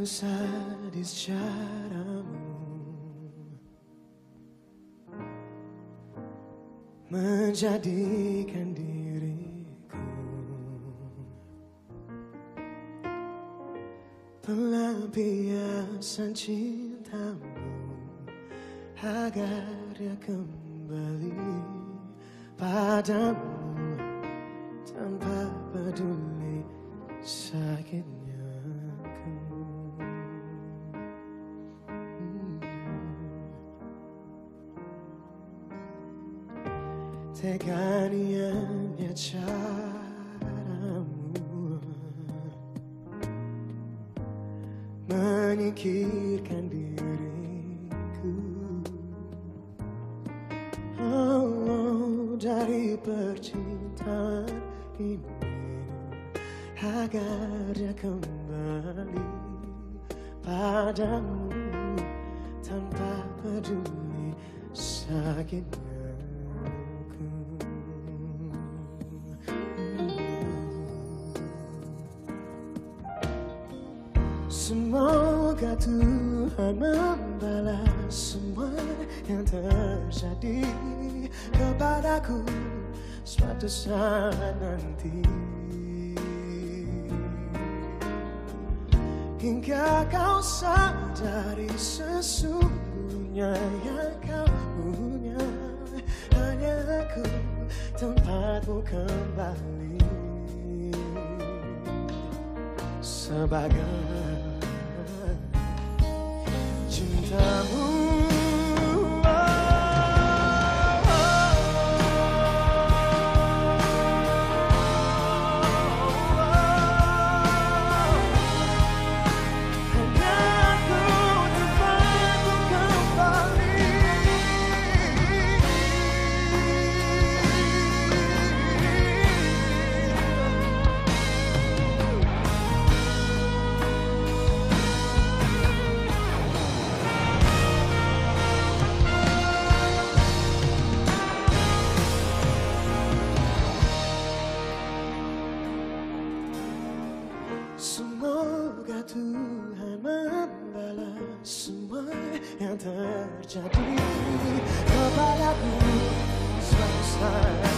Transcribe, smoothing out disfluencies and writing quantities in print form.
Selalu sadis caramu menjadikan diriku pelampiasan cintamu agar dia kembali padamu tanpa peduli sakitnya ku. Teganiannya caramu menyingkirkan diriku dari percintaan ini agar dia kembali padamu tanpa peduli sakitnya ku. Semoga Tuhan membalas semua yang terjadi kepadaku suatu saat nanti, hingga kau sadari sesungguhnya yang kau punya hanya aku, tempatmu kembali sebagai cintamu. Semoga Tuhan membalas semua yang terjadi kepadaku suatu saat.